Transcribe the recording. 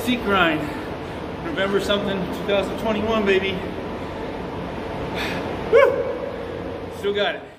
Physique Grind, November something, 2021, baby. Woo! Still got it.